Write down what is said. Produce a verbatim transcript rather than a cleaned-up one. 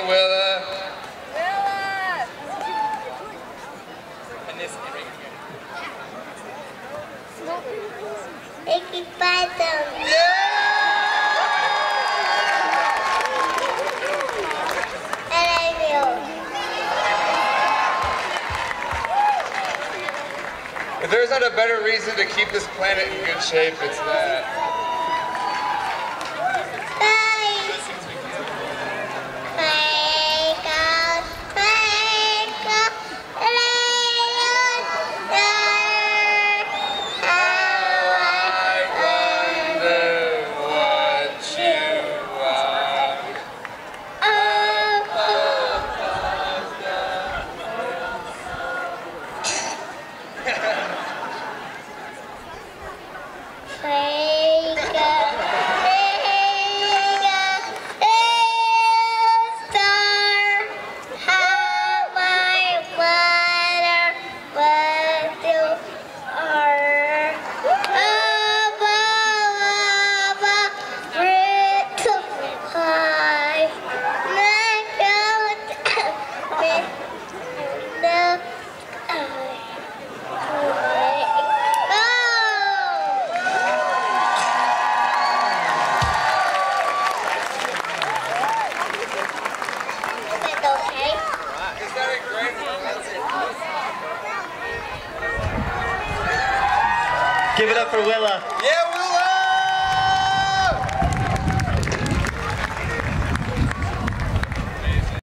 Willa. Willa! And this right here. Icky Blossoms. Yeah! If there's not a better reason to keep this planet in good shape, it's that. Give it up for Willa. Yeah, Willa!